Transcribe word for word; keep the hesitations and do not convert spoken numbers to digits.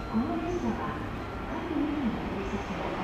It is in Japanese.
この列車は各駅の停車所